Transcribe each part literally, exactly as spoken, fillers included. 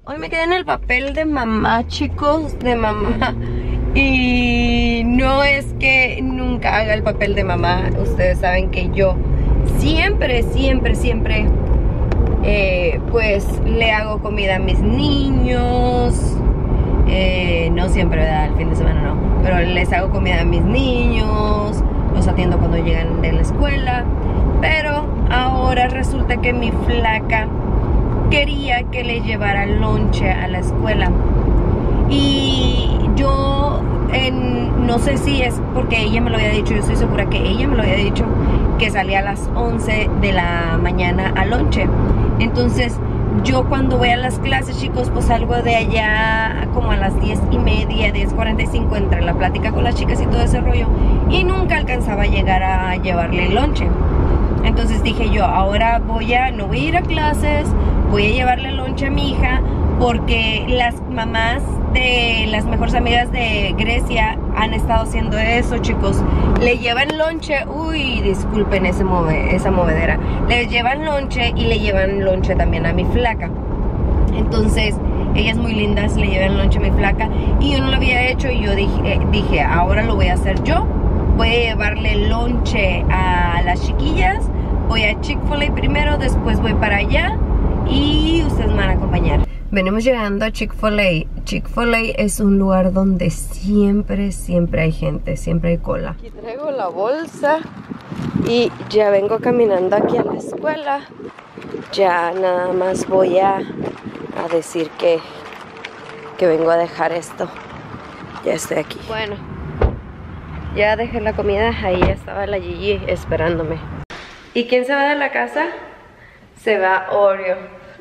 Hoy me quedé en el papel de mamá, chicos, de mamá. Y no es que nunca haga el papel de mamá. Ustedes saben que yo siempre, siempre, siempre eh, pues le hago comida a mis niños. eh, No siempre, ¿verdad? El fin de semana no. Pero les hago comida a mis niños, los atiendo cuando llegan de la escuela. Pero ahora resulta que mi flaca quería que le llevara lonche a la escuela. Y yo, en, no sé si es porque ella me lo había dicho, yo estoy segura que ella me lo había dicho, que salía a las once de la mañana a lonche. Entonces, yo cuando voy a las clases, chicos, pues salgo de allá como a las diez y media, diez cuarenta y cinco, entre la plática con las chicas y todo ese rollo. Y nunca alcanzaba a llegar a llevarle el lonche. Entonces dije yo, ahora voy a, no voy a ir a clases, voy a llevarle lonche a mi hija, porque las mamás de las mejores amigas de Grecia han estado haciendo eso, chicos. Le llevan lonche, uy, disculpen ese move, esa movedera. Le llevan lonche y le llevan lonche también a mi flaca. Entonces, ellas muy lindas, le llevan lonche a mi flaca. Y yo no lo había hecho y yo dije, eh, dije, ahora lo voy a hacer yo. Voy a llevarle lonche a las chiquillas. Voy a Chick-fil-A primero, después voy para allá y ustedes me van a acompañar. Venimos llegando a Chick-fil-A. Chick-fil-A es un lugar donde siempre, siempre hay gente, siempre hay cola. Aquí traigo la bolsa y ya vengo caminando aquí a la escuela. Ya nada más voy a, a decir que, que vengo a dejar esto. Ya estoy aquí. Bueno, ya dejé la comida, ahí estaba la Gigi esperándome. ¿Y quién se va de la casa? Se va Oreo.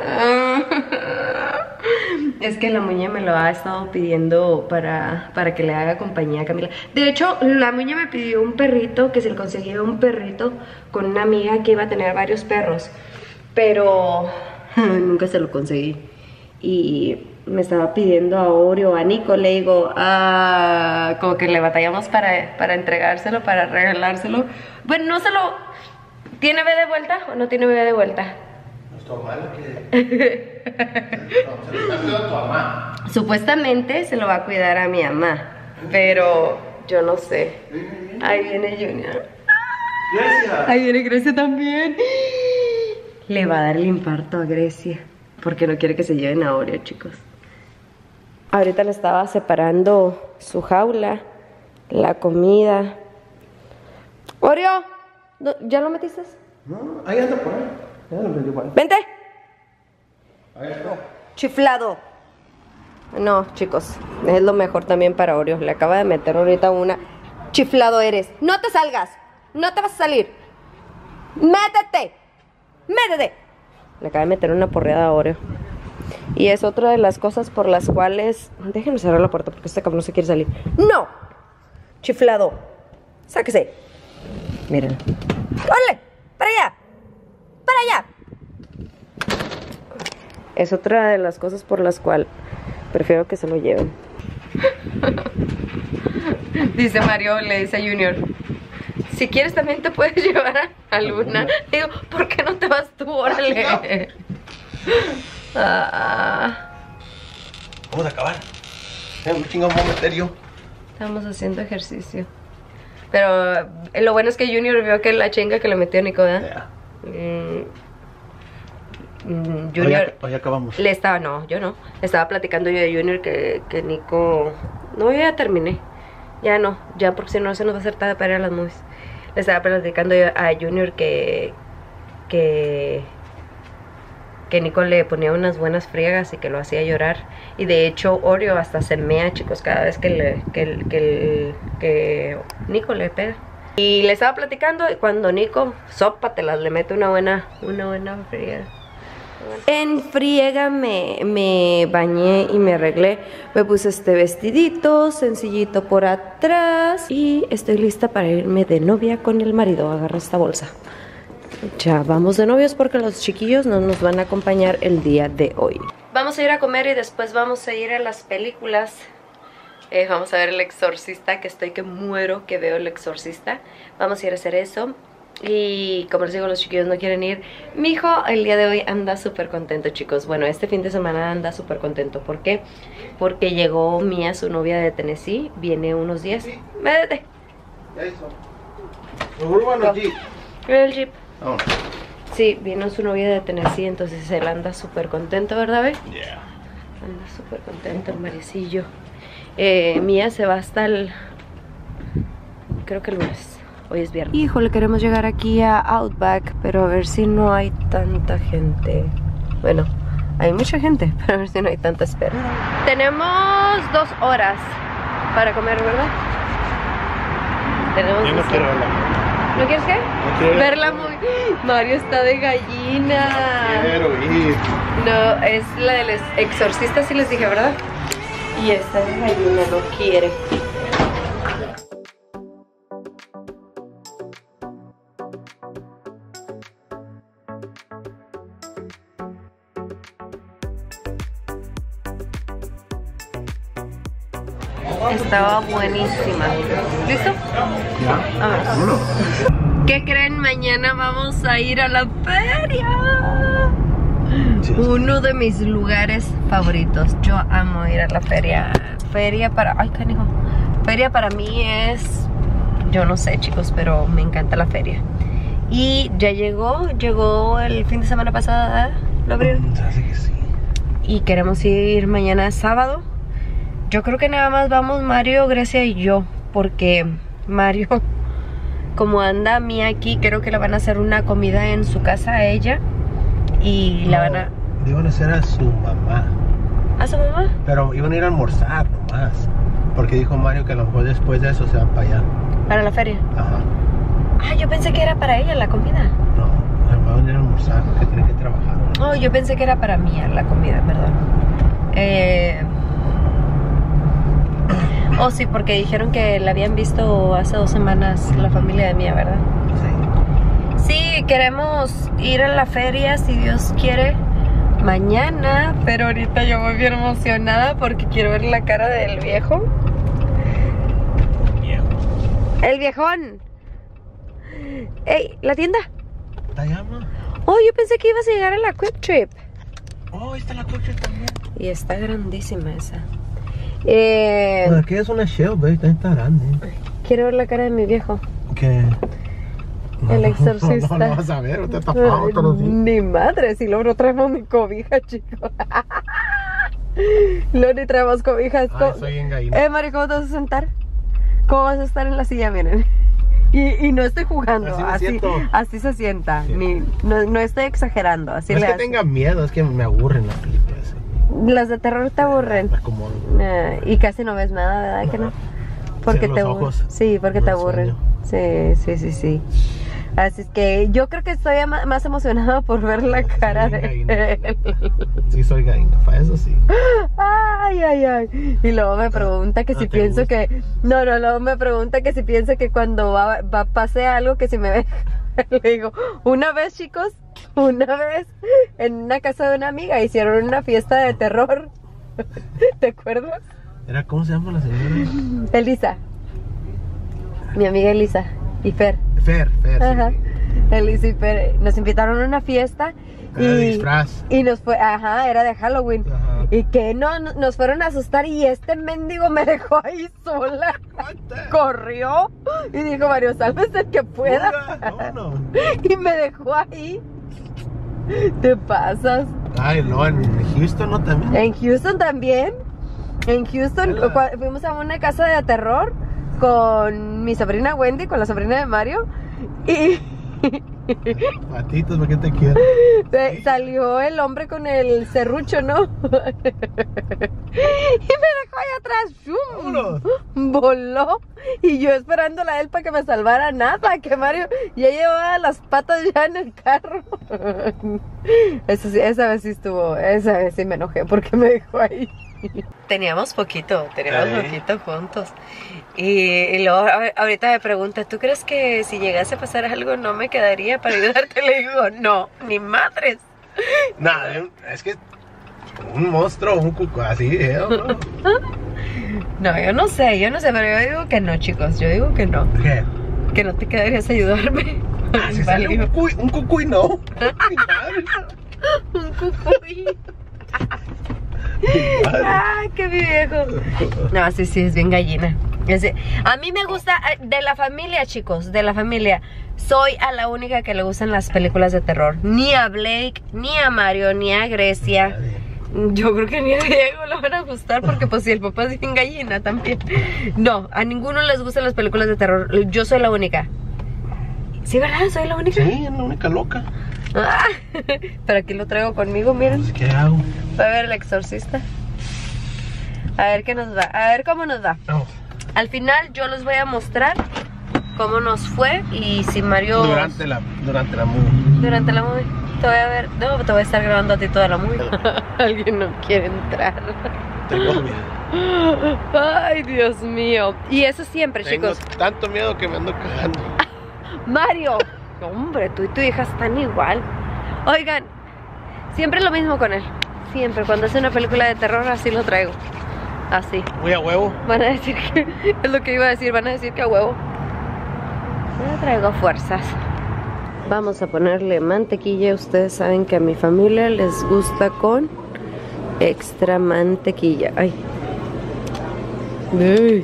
Es que la muñe me lo ha estado pidiendo para, para que le haga compañía a Camila. De hecho, la muñe me pidió un perrito, que se le conseguía un perrito con una amiga que iba a tener varios perros. Pero nunca se lo conseguí. Y me estaba pidiendo a Oreo, a Nico, le digo, ah, como que le batallamos para, para entregárselo, para regalárselo. Bueno, no se lo... ¿Tiene bebé de vuelta o no tiene bebé de vuelta? No es tu mamá lo que... no, se lo está cuidando a tu mamá. Supuestamente se lo va a cuidar a mi mamá, pero yo no sé. Ahí viene Junior. Grecia. Ahí viene Grecia también. Le va a dar el infarto a Grecia, porque no quiere que se lleven a Oreo, chicos. Ahorita le estaba separando su jaula, la comida. Oreo, ¿ya lo metiste? No, ahí anda por ahí. Ya lo metí igual. ¡Vente! Ahí está. Chiflado. No, chicos, es lo mejor también para Oreo. Le acaba de meter ahorita una. Chiflado eres. No te salgas. No te vas a salir. Métete. Métete. Le acaba de meter una porreada a Oreo. Y es otra de las cosas por las cuales... Déjenme cerrar la puerta porque este cabrón no se quiere salir. ¡No! Chiflado. Sáquese. Miren. ¡Órale! ¡Para allá! ¡Para allá! Es otra de las cosas por las cuales prefiero que se lo lleven. Dice Mario, le dice a Junior, si quieres también te puedes llevar a alguna. Digo, ¿por qué no te vas tú? Órale. Ah. Vamos a acabar. Un chingón vamos a meter yo. Estamos haciendo ejercicio. Pero eh, lo bueno es que Junior vio que la chinga que le metió Nico, ¿verdad? Yeah. Mm, mm, Junior. Hoy, hoy acabamos. Le estaba, no, yo no. Le estaba platicando yo de Junior que, que Nico. No, yo ya terminé. Ya no, ya porque si no se nos va a hacer tarde para ir a las movies. Le estaba platicando yo a Junior que. Que. Que Nico le ponía unas buenas friegas y que lo hacía llorar. Y de hecho Oreo hasta se mea, chicos, cada vez que, le, que, que, que Nico le pega. Y le estaba platicando y cuando Nico, sópatelas, le mete una buena, una buena friega. En friega me, me bañé y me arreglé. Me puse este vestidito sencillito por atrás. Y estoy lista para irme de novia con el marido. Agarra esta bolsa. Ya vamos de novios porque los chiquillos no nos van a acompañar el día de hoy. Vamos a ir a comer y después vamos a ir a las películas. Eh, vamos a ver El Exorcista, que estoy que muero que veo El Exorcista. Vamos a ir a hacer eso. Y como les digo, los chiquillos no quieren ir. Mi hijo el día de hoy anda súper contento, chicos. Bueno, este fin de semana anda súper contento. ¿Por qué? Porque llegó Mía, su novia de Tennessee. Viene unos días. Métete. Ya hizo. Bueno, Jeep. El Jeep. Oh. Sí, vino su novia de Tennessee. Entonces él anda súper contento, ¿verdad, Bey? Yeah. Anda súper contento el Maricillo. eh, Mía se va hasta el... creo que el lunes. Hoy es viernes. Híjole, queremos llegar aquí a Outback, pero a ver si no hay tanta gente. Bueno, hay mucha gente, pero a ver si no hay tanta espera. Tenemos dos horas para comer, ¿verdad? Tenemos Yo no dos quiero horas. verla. ¿No quieres qué? No quiero Verla muy... Mario está de gallina. Quiero ir. No, es la del exorcista, sí les dije, ¿verdad? Y está de gallina, no quiere. Estaba buenísima. ¿Listo? Ya. A ver. Vámonos. ¿Qué creen? Mañana vamos a ir a la feria. Sí. Uno de mis lugares favoritos. Yo amo ir a la feria. Feria para... Ay, canijo. Feria para mí es... Yo no sé, chicos, pero me encanta la feria. Y ya llegó. Llegó el fin de semana pasado. ¿Lo abrieron? Se hace que sí. Y queremos ir mañana sábado. Yo creo que nada más vamos Mario, Grecia y yo. Porque Mario, como anda Mía aquí, creo que le van a hacer una comida en su casa a ella. Y la van a... Le iban a hacer a su mamá. ¿A su mamá? Pero iban a ir a almorzar nomás. Porque dijo Mario que a lo mejor después de eso se van para allá. Para la feria. Ajá. Ah, yo pensé que era para ella la comida. No, van a ir a almorzar porque tienen que trabajar. Oh, yo pensé que era para Mía la comida, perdón. Eh... Oh, sí, porque dijeron que la habían visto hace dos semanas la familia de Mía, ¿verdad? Sí. Sí, queremos ir a la feria, si Dios quiere, mañana. Pero ahorita yo voy bien emocionada porque quiero ver la cara del viejo. Viejo. ¡El viejón! ¡Ey, la tienda! ¿Está llama? Oh, yo pensé que ibas a llegar a la Quick Trip. Oh, ahí está la coche también. Y está grandísima esa. Eh, Bueno, aquí es una shell, baby, también está grande. quiero ver la cara de mi viejo. ¿Qué? El exorcista. No, no, no vas a ver, usted está tapado todos los días. Ni madre, si luego no traemos mi cobija, chico. Luego ni traemos cobijas. Ay, soy bien gallina. Eh, Mari, ¿cómo te vas a sentar? ¿Cómo vas a estar en la silla? Miren. Y, y no estoy jugando, Así me así, siento. así se sienta. Sí. Ni, no, no estoy exagerando. Así No es le que hace. tenga miedo, es que me aburren las películas. ¿Sí? Las de terror te aburren. Me acomodo. Eh, y casi no ves nada, ¿verdad No. que no? Porque Cierro te los aburren. ojos. Sí, porque Me te aburren. Sí, sí, sí, sí. Así es que yo creo que estoy ama- más emocionada por ver la Sí, cara soy de gallina. él. Sí, soy gallina, para eso sí. Ay, ay, ay. Y luego me pregunta que No si te pienso gusta. que... No, no, luego me pregunta que si pienso que cuando va, va pase algo que si me ve... Le digo, una vez, chicos, una vez en una casa de una amiga hicieron una fiesta de terror. ¿Te acuerdas? Era, ¿cómo se llama la señora? Elisa. Mi amiga Elisa y Fer. Fer, Fer, Ajá. sí. Elisa y Fer nos invitaron a una fiesta Era de disfraz. y nos fue, ajá, era de Halloween. Ajá. Y que no, no- nos fueron a asustar y este mendigo me dejó ahí sola. Corrió y dijo, Mario, sálvese el que pueda. Pura, no, no. Y me dejó ahí. Te pasas. Ay, no, en Houston no también. En Houston también. En Houston Hola. cua- fuimos a una casa de terror con mi sobrina Wendy, con la sobrina de Mario. Y Patitos, ¿para qué te quiero? eh, salió el hombre con el serrucho, ¿no? Y me dejó ahí atrás. ¡Shum! Vámonos. Voló. Y yo esperándola a él para que me salvara. Nada, que Mario ya llevaba las patas ya en el carro. Eso sí, esa vez sí estuvo. Esa vez sí me enojé porque me dejó ahí. Teníamos poquito, teníamos ¿Eh? poquito juntos. Y, y luego a- ahorita me pregunta, ¿tú crees que si llegase a pasar algo no me quedaría para ayudarte? Le digo, no, ni madres. Nada, es que un monstruo, un cuco así, ¿eh? ¿No? No, yo no sé, yo no sé, pero yo digo que no, chicos, yo digo que no. ¿Qué? Que no te quedarías a ayudarme. Ah, si sale un cucuy, un cucuy no. Mi madre. Un cucuy. Ah, qué viejo. No, sí, sí, es bien gallina. Ese- A mí me gusta, de la familia, chicos, de la familia, soy a la única que le gustan las películas de terror. Ni a Blake, ni a Mario, ni a Grecia. Yo creo que ni a Diego le van a gustar porque pues si el papá es bien gallina también. No, a ninguno les gustan las películas de terror. Yo soy la única. ¿Sí, verdad? ¿Soy la única? Sí, es la única loca. Ah, pero aquí lo traigo conmigo, miren. ¿Qué hago? Va a ver El Exorcista. A ver qué nos va. A ver cómo nos va. Vamos. Al final yo les voy a mostrar cómo nos fue y si Mario... Durante la, durante la movie. Durante la movie. Te voy a ver... No, te voy a estar grabando a ti toda la movie. Alguien no quiere entrar. Tengo miedo. Ay, Dios mío. Y eso siempre, Tengo chicos. tanto miedo que me ando cagando. Mario. Hombre, tú y tu hija están igual. Oigan, siempre lo mismo con él. Siempre, cuando hace una película de terror así lo traigo. Así. Voy a huevo. Van a decir que... Es lo que iba a decir, van a decir que a huevo. Yo traigo a fuerzas. Vamos a ponerle mantequilla. Ustedes saben que a mi familia les gusta con extra mantequilla. Ay. Uy.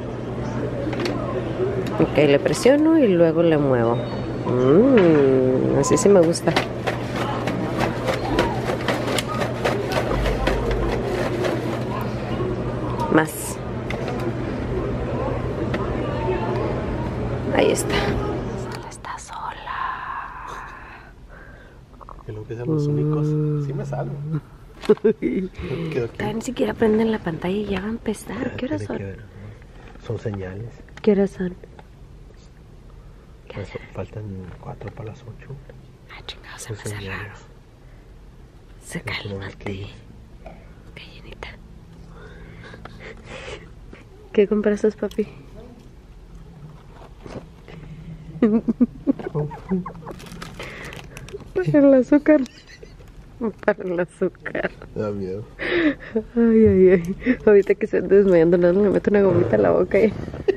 Ok, le presiono y luego le muevo. Mmm, así sí me gusta. Más. Ahí está. Está sola. Que lo que sean los únicos. Sí me salvo. Quedo aquí. Todavía ni siquiera prenden la pantalla y ya va a empezar. ¿Qué horas son? Son señales. ¿Qué horas son? Pues faltan cuatro para las ocho. Ah, chingado, se Son me hace señales. raro. Se No tenemos cálmate. clima. Gallinita. ¿Qué compraste, papi? Para el azúcar. Para el azúcar. Me da miedo. Ay, ay, ay. Ahorita que se ande desmayando, nada, me meto una gomita en la boca y...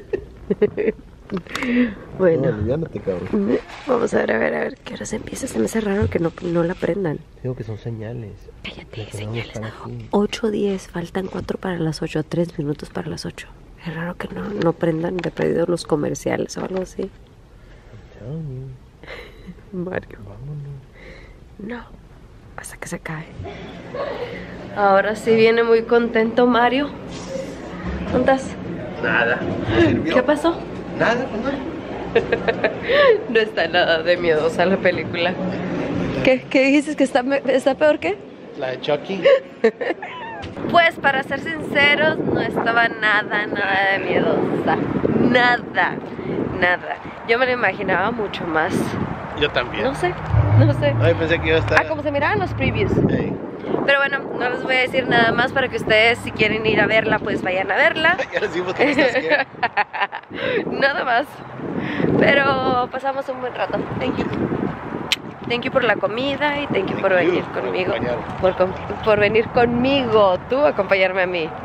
Bueno, No, aliviánate, cabrón. vamos a ver, a ver, a ver. ¿Qué hora se empieza? Se me hace raro que no, no la prendan. Digo que son señales. Cállate, Las que no señales. están aquí. ocho diez, faltan cuatro para las ocho, tres minutos para las ocho. Es raro que no, no prendan de perdido los comerciales o algo así. Chao, Mario. vámonos. No, hasta que se cae. Ahora sí viene muy contento Mario. ¿Dónde estás? Nada. ¿Qué pasó? Nada, pues no. No está nada de miedosa la película. ¿Qué, qué dijiste? ¿Que está, está peor qué? La de Chucky. Pues para ser sinceros, no estaba nada, nada de miedosa. Nada, nada. Yo me lo imaginaba mucho más. Yo también. No sé, no sé. Ay, pensé que iba a estar. Ah, como se miraban los previews. Ey. Pero bueno, no les voy a decir nada más para que ustedes, si quieren ir a verla, pues vayan a verla. Ya decimos que estás que. Nada más. Pero pasamos un buen rato. Thank you. Thank you por la comida y thank you Thank por you venir por conmigo. acompañarme. Por, com- por venir conmigo. Tú acompañarme a mí.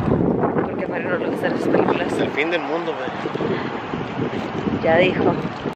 Porque a Mario no le gustan las películas. Es el fin del mundo, güey. Ya dijo.